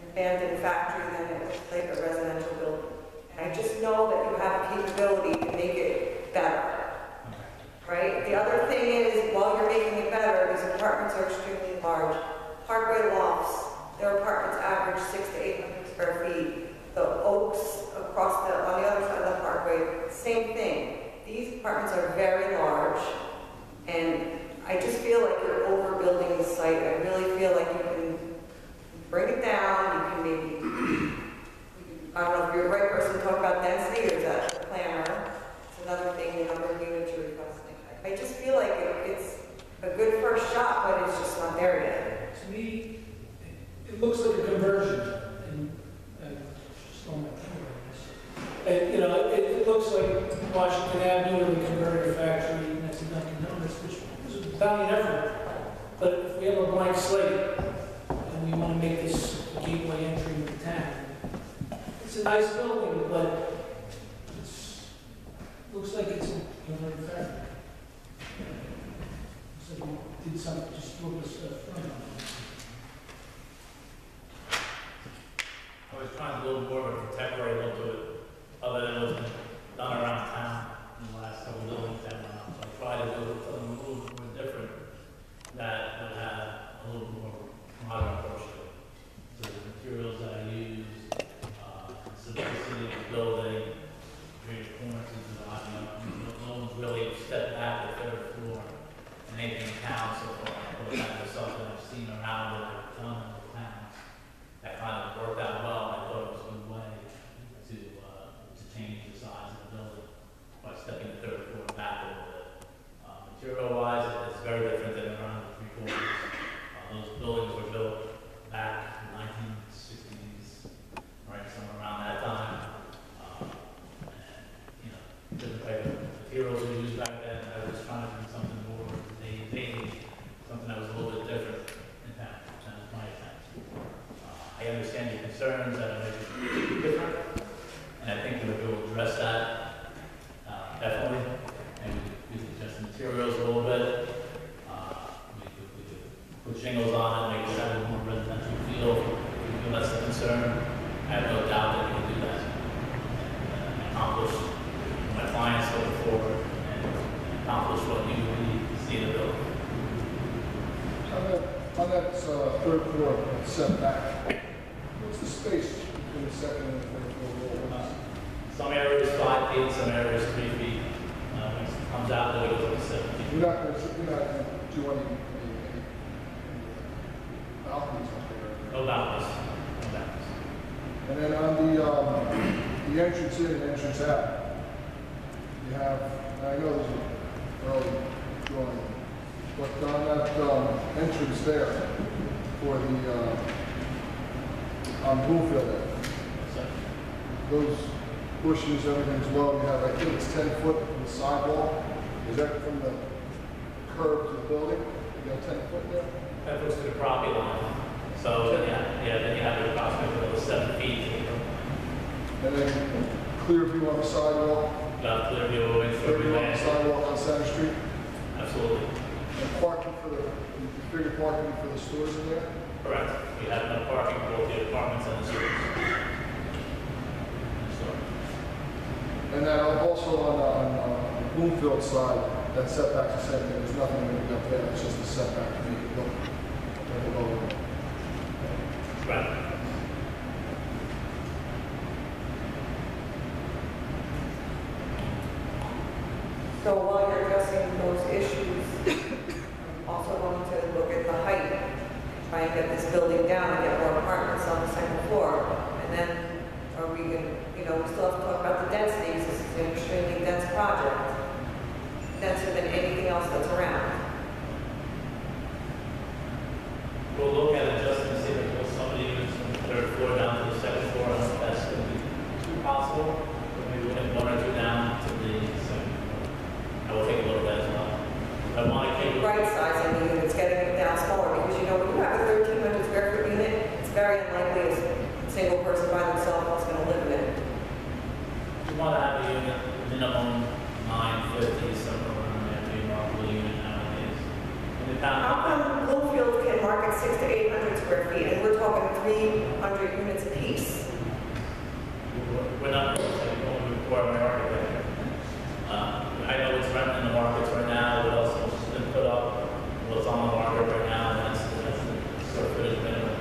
abandoned factory than it looks like a residential building. And I just know that you have a capability to make it better, right? The other thing is, while you're making it better, these apartments are extremely large. Parkway lofts, their apartments average 600 to 800 square feet. The Oaks across on the other side of the parkway, same thing. These apartments are very large, and I just feel like you're overbuilding the site. I really feel like you can bring it down. You can maybe, I don't know if you're the right person to talk about density, or is that the planner? It's another thing, the number of units you're requesting. I just feel like it's a good first shot, but it's just not there yet. To me, it looks like a conversion. And just on my camera, and, you know, it looks like Washington Avenue and the converted factory next to Dunkin' Donuts, which is a valiant effort. But if we have a blank slate and we want to make this a gateway entry into town, it's a nice building, but it looks like it's a converted factory. So we did something, just throw this front on it. I was trying to build more of a contemporary look to it, other than what's been done around town in the last couple of buildings down now. So I tried to do something a little bit more different that would have a little more modern approach to it. So the materials that I used, simplicity of the building, creative corners and design. No one's really stepped back the third floor and anything in town so far. But that was something I've seen around and I've done in the towns. That kind of worked out well. I thought it was a good way to change the size of the building by stepping the third floor back a little bit. Material-wise, it's very different than around the three quarters. Those buildings were built back in the 1960s, right, somewhere around that time. And, you know, different type of materials we used back then. I was trying to do something more daily, something that was a little bit different in town. That was my attempt. I understand your concerns that it might be different, and I think we'll be able to address that, definitely. And we could adjust the materials a little bit. We could put shingles on it, make it have a more residential feel. If we feel that's a concern, I have no doubt that we can do that. And accomplish what my clients looking for, and accomplish what you need to see in the building. On that third floor setback, what's the space between the second and the third floor walls? Some areas 5 feet, some areas 3 feet. When it comes out, it goes up to 7 feet. You're not going to do any balconies up there? No balconies. No balconies. And then on the entrance in and entrance out, you have, and I know there's an early drawing, but on that entrance there for the on Bloomfield there, those bushes, everything's low. You have, I think it's 10 foot from the sidewalk. Is that from the curb to the building? You got 10 foot there? That goes to the property line. So yeah, then you have the approximate of 7 feet to the property line. And then clear view on the sidewalk. Got clear view of it. Clear view on the sidewalk on Center Street. Absolutely. And parking for the, you figure parking for the stores in there? Correct. We have no parking for both the apartments and the stores. And then also on the Bloomfield side, that setback's the same thing. There's nothing going to be up there. It's just a setback to make it look like a lower. Right. So while you're addressing those issues, I'm also going to look at the height, try and get this building down and get more apartments on the second floor. And then are we going to, you know, we still have to talk about the densities. This is an extremely dense project, denser than anything else that's around. We'll look at adjusting to see if there's somebody who's from the third floor down to the second floor. I don't know if that's going to be possible. But maybe we'll get 1 or 2 down to the second floor. I will take a look at that as well. I want to keep Right sizing the units, getting them down smaller, because you know when you have a 1,300 square foot unit, it's very unlikely a single person by themselves is going to live in it. We want to have a unit minimum 950, somewhere around there, be a marketable unit nowadays. In the town, How come Bloomfield can market 600 to 300 units apiece. We're not going to require my architecture. I know what's running in the markets right now, what else has been put up, what's on the market right now, and that's the square footage minimum.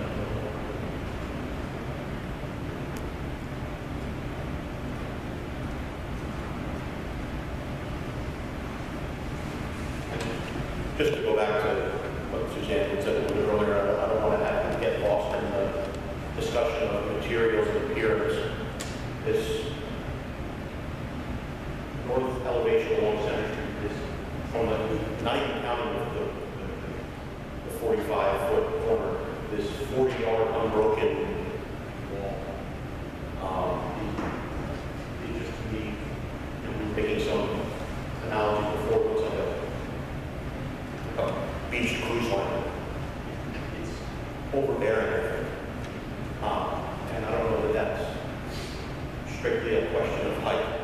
Just to go back to what Suzanne had said a little bit earlier, I don't want to have to get lost in the discussion of materials and appearance. This north elevation along Center Street is from the, not even counting the 45-foot corner, this 40-yard unbroken wall. It just to me, we were making some analogies before, it looks like a beach cruise line. It's overbearing, and I don't know that that's strictly a question of height.